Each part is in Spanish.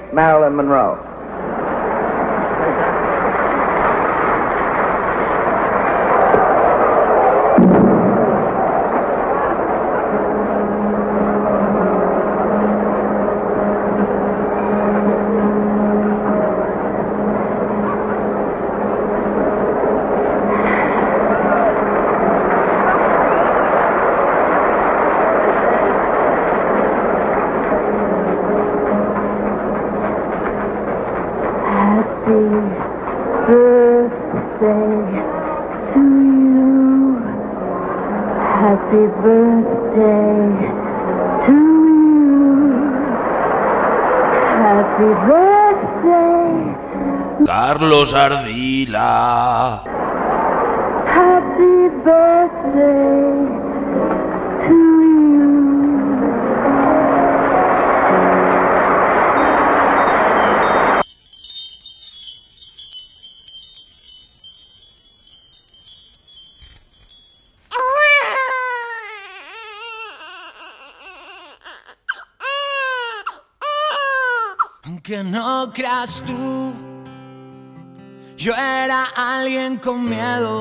Marilyn Monroe. Happy birthday to you. Happy birthday. Carlos Ardila. Happy birthday to you. Aunque no creas tú, yo era alguien con miedo,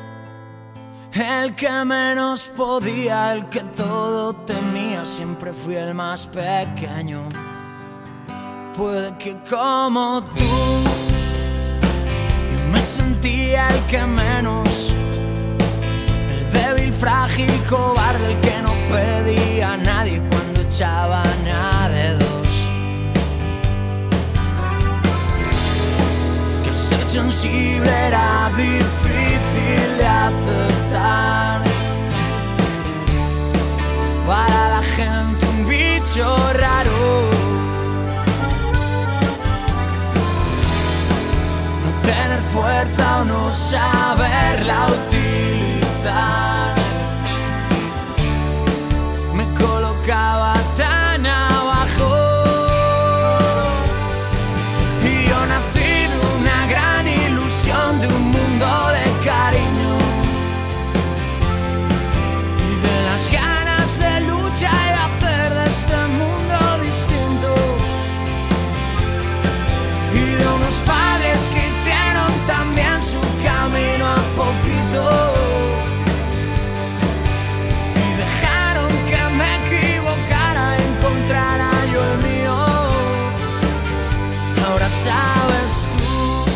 el que menos podía, el que todo temía. Siempre fui el más pequeño. Puede que como tú, yo me sentía el que menos, el débil, frágil, cobarde, el que no pedía a nadie cuando echaban a dedos. Ser sensible era difícil de aceptar. Para la gente un bicho raro. No tener fuerza o no saberla utilizar. Me colocaba tan abajo. Y yo nací de un mundo de cariño y de las ganas de lucha y de hacer de este mundo distinto, y de unos padres que hicieron también su camino a poquito y dejaron que me equivocara, encontrara yo el mío. Ahora sabes tú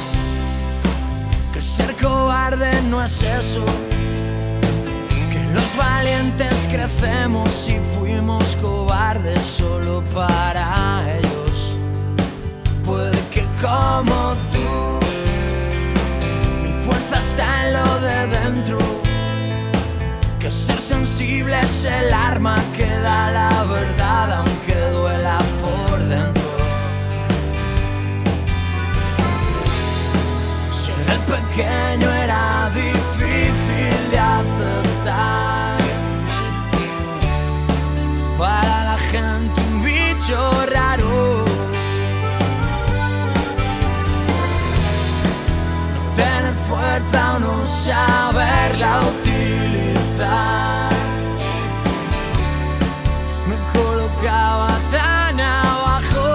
que ser cobarde no es eso, que los valientes crecemos y fuimos cobardes solo para ellos. Puede que como tú, mi fuerza está en lo de dentro, que ser sensible es el arma que da la verdad aunque duela por dentro. El pequeño era difícil de aceptar. Para la gente un bicho raro. No tener fuerza o no saberla utilizar. Me colocaba tan abajo.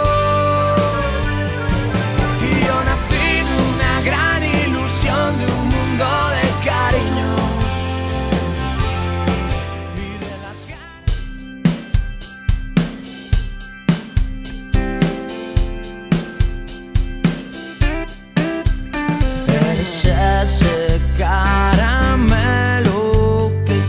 Y yo nací gran ilusión de un mundo de cariño y de las ganas. Eres ese caramelo que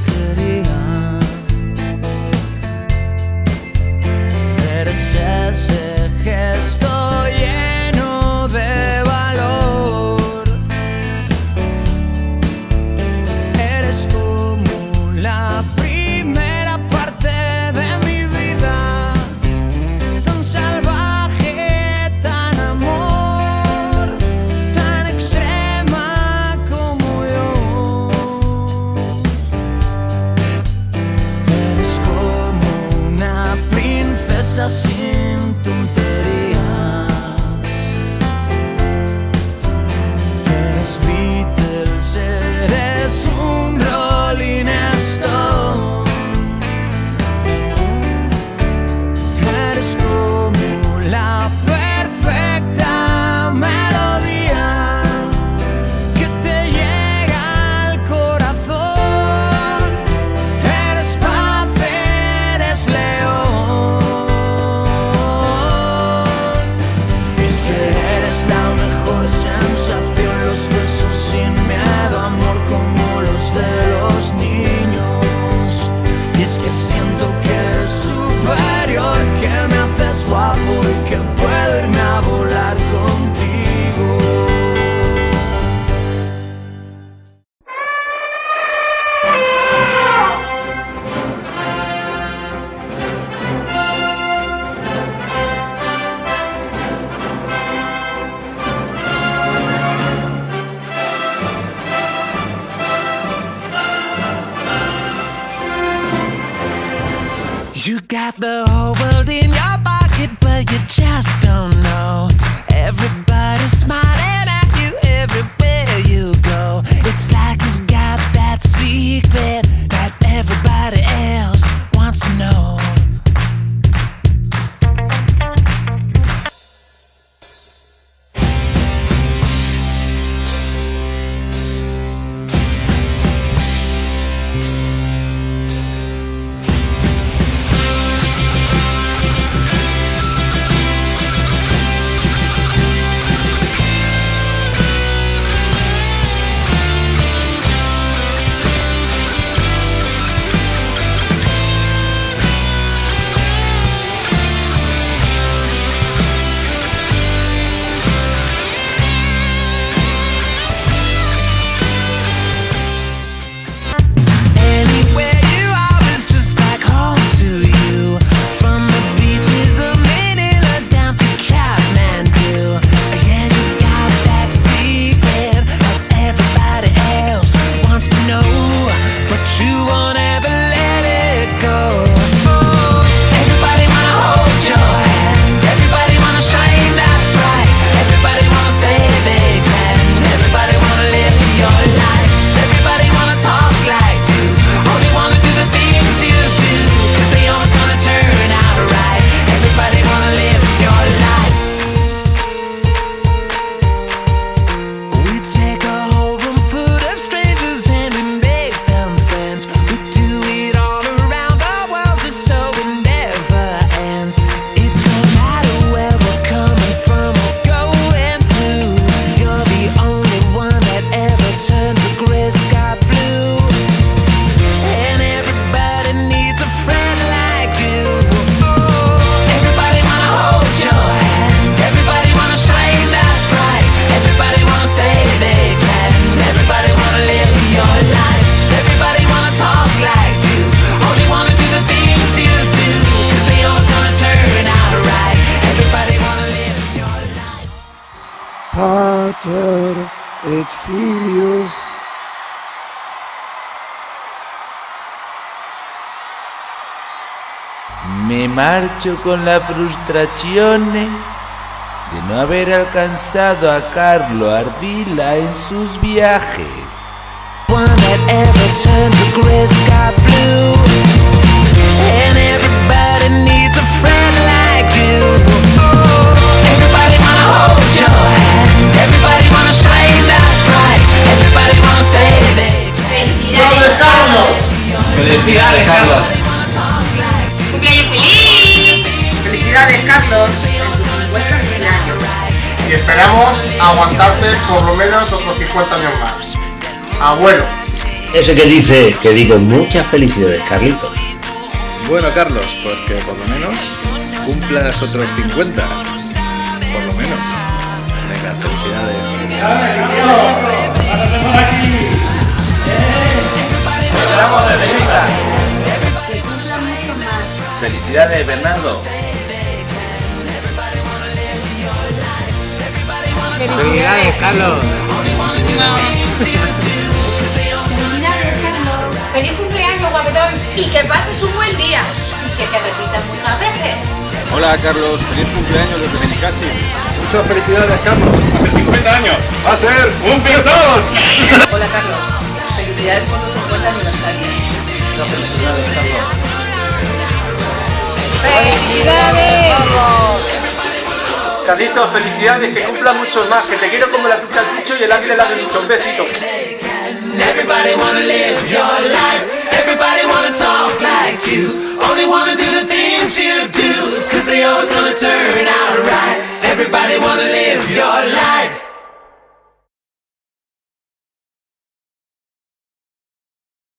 got the whole world in your pocket, but you just don't know. Everybody's smiling at you everywhere you go. It's like you've got that secret that everybody else wants to know. Pater et Filius me marcho con la frustración de no haber alcanzado a Carlo Ardila en sus viajes. One that ever turns a gray sky blue, and everybody needs a friend like you. Everybody wanna hold your hand, everybody wanna shine that bright, everybody wanna say they ¡Felicidades, Carlos! ¡Felicidades, Carlos! ¡Cumpleaños feliz! ¡Felicidades, Carlos! En tu 50 cumpleaños. Y esperamos aguantarte por lo menos otros 50 años más. Abuelo. Ese que dice que digo muchas felicidades, Carlitos. Bueno, Carlos, pues que por lo menos cumplas otros 50. Por lo menos. Venga, felicidades. ¡Esperamos de Sevilla! ¡Felicidades, Bernardo! ¡Felicidades, Carlos! ¡Felicidades, Carlos! ¡Feliz cumpleaños, guapetón! Y que pases un buen día. Y que te repitas muchas veces. Hola, Carlos. Feliz cumpleaños desde Benicassim. Muchas felicidades, Carlos. Hace 50 años. ¡Va a ser un fiestón! Hola, Carlos. Felicidades por tu 50 aniversario. Muchas felicidades, Carlos. ¡Felicidades! Carlitos, felicidades, que cumplan muchos más, que te quiero como la tucha al tucho y el águila la de un besito. Everybody wanna live your life, everybody wanna talk like you, only wanna do the things you do, cause they always gonna turn out right. Everybody wanna live your life.